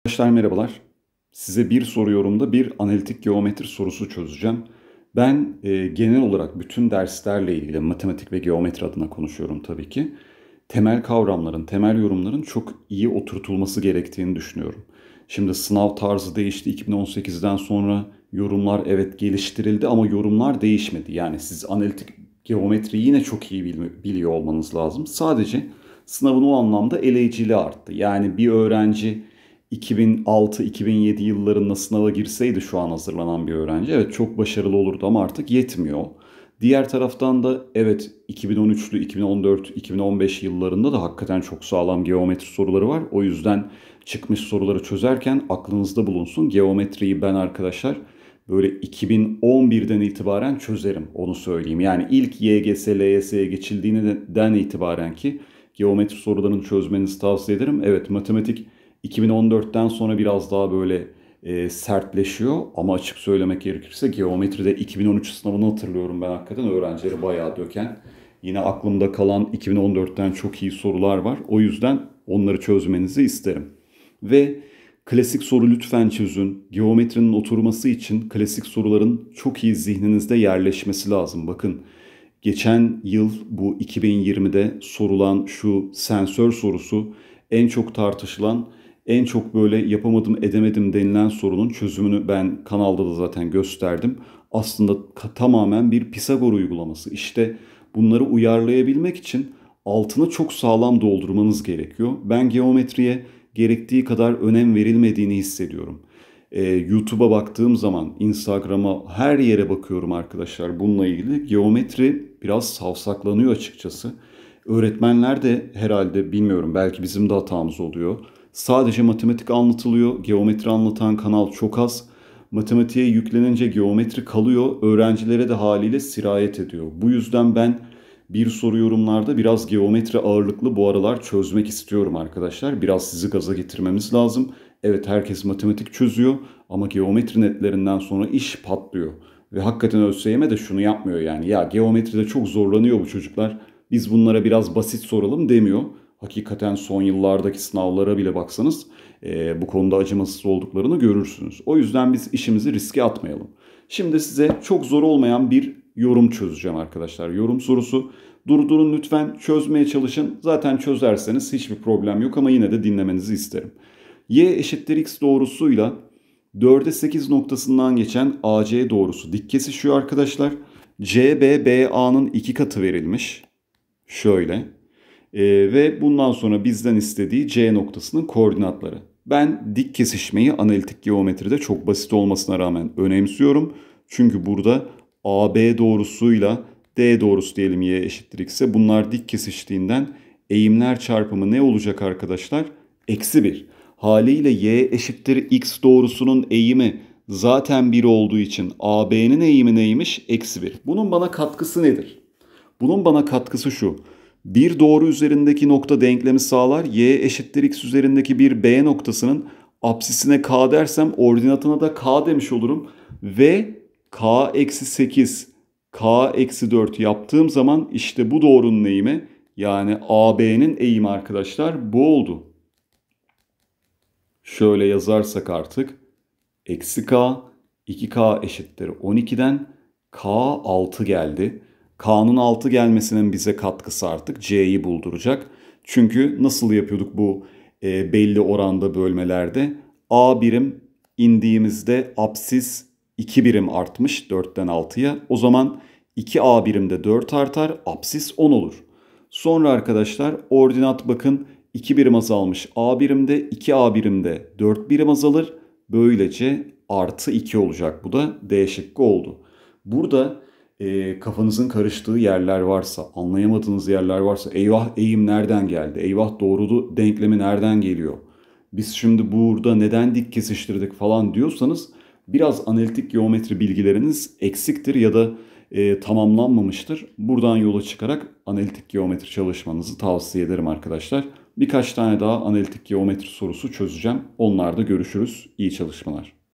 Arkadaşlar merhabalar. Size bir soru yorumda bir analitik geometri sorusu çözeceğim. Ben genel olarak bütün derslerle ilgili matematik ve geometri adına konuşuyorum tabii ki. Temel kavramların, temel yorumların çok iyi oturtulması gerektiğini düşünüyorum. Şimdi sınav tarzı değişti 2018'den sonra yorumlar evet geliştirildi ama yorumlar değişmedi. Yani siz analitik geometriyi yine çok iyi biliyor olmanız lazım. Sadece sınavın o anlamda eleyiciliği arttı. Yani bir öğrenci 2006-2007 yıllarında sınava girseydi şu an hazırlanan bir öğrenci evet çok başarılı olurdu ama artık yetmiyor. Diğer taraftan da evet 2013'lü, 2014, 2015 yıllarında da hakikaten çok sağlam geometri soruları var. O yüzden çıkmış soruları çözerken aklınızda bulunsun. Geometriyi ben arkadaşlar böyle 2011'den itibaren çözerim onu söyleyeyim. Yani ilk YGS, LYS'ye geçildiğinden itibaren ki geometri sorularını çözmenizi tavsiye ederim. Evet matematik 2014'ten sonra biraz daha böyle sertleşiyor ama açık söylemek gerekirse geometride 2013 sınavını hatırlıyorum ben hakikaten öğrencileri bayağı döken. Yine aklımda kalan 2014'ten çok iyi sorular var. O yüzden onları çözmenizi isterim. Ve klasik soru lütfen çözün. Geometrinin oturması için klasik soruların çok iyi zihninizde yerleşmesi lazım. Bakın geçen yıl bu 2020'de sorulan şu sensör sorusu en çok tartışılan, en çok böyle yapamadım edemedim denilen sorunun çözümünü ben kanalda da zaten gösterdim. Aslında tamamen bir Pisagor uygulaması. İşte bunları uyarlayabilmek için altını çok sağlam doldurmanız gerekiyor. Ben geometriye gerektiği kadar önem verilmediğini hissediyorum. YouTube'a baktığım zaman, Instagram'a her yere bakıyorum arkadaşlar bununla ilgili. Geometri biraz savsaklanıyor açıkçası. Öğretmenler de herhalde bilmiyorum belki bizim de hatamız oluyor. Sadece matematik anlatılıyor. Geometri anlatan kanal çok az. Matematiğe yüklenince geometri kalıyor. Öğrencilere de haliyle sirayet ediyor. Bu yüzden ben bir soru yorumlarda biraz geometri ağırlıklı bu aralar çözmek istiyorum arkadaşlar. Biraz sizi gaza getirmemiz lazım. Evet herkes matematik çözüyor ama geometri netlerinden sonra iş patlıyor. Ve hakikaten ÖSYM de şunu yapmıyor yani. Ya geometride çok zorlanıyor bu çocuklar. Biz bunlara biraz basit soralım demiyor. Hakikaten son yıllardaki sınavlara bile baksanız bu konuda acımasız olduklarını görürsünüz. O yüzden biz işimizi riske atmayalım. Şimdi size çok zor olmayan bir yorum çözeceğim arkadaşlar. Yorum sorusu. Durdurun lütfen çözmeye çalışın. Zaten çözerseniz hiçbir problem yok ama yine de dinlemenizi isterim. Y eşittir x doğrusuyla 4'e 8 noktasından geçen AC doğrusu dik kesişiyor arkadaşlar. CB BA'nın 2 katı verilmiş. Şöyle. Ve bundan sonra bizden istediği C noktasının koordinatları. Ben dik kesişmeyi analitik geometride çok basit olmasına rağmen önemsiyorum. Çünkü burada AB doğrusuyla D doğrusu diyelim y eşittir x'e bunlar dik kesiştiğinden eğimler çarpımı ne olacak arkadaşlar? Eksi 1. Haliyle y eşittir x doğrusunun eğimi zaten 1 olduğu için AB'nin eğimi neymiş? Eksi 1. Bunun bana katkısı nedir? Bunun bana katkısı şu. Bir doğru üzerindeki nokta denklemi sağlar. Y eşittir x üzerindeki bir B noktasının apsisine k dersem ordinatına da k demiş olurum. Ve k eksi 8, k eksi 4 yaptığım zaman işte bu doğrunun eğimi yani AB'nin eğimi arkadaşlar bu oldu. Şöyle yazarsak artık eksi k 2k eşittir 12'den k 6 geldi. K'nın 6 gelmesinin bize katkısı artık C'yi bulduracak. Çünkü nasıl yapıyorduk bu belli oranda bölmelerde? A birim indiğimizde apsis 2 birim artmış 4'ten 6'ya. O zaman 2A birimde 4 artar, apsis 10 olur. Sonra arkadaşlar ordinat bakın 2 birim azalmış A birimde, 2A birimde 4 birim azalır. Böylece artı 2 olacak. Bu da D şıkkı oldu. Burada kafanızın karıştığı yerler varsa, anlayamadığınız yerler varsa, eyvah eğim nereden geldi, eyvah doğrulu denklemi nereden geliyor, biz şimdi burada neden dik kesiştirdik falan diyorsanız biraz analitik geometri bilgileriniz eksiktir ya da tamamlanmamıştır. Buradan yola çıkarak analitik geometri çalışmanızı tavsiye ederim arkadaşlar. Birkaç tane daha analitik geometri sorusu çözeceğim. Onlarda görüşürüz. İyi çalışmalar.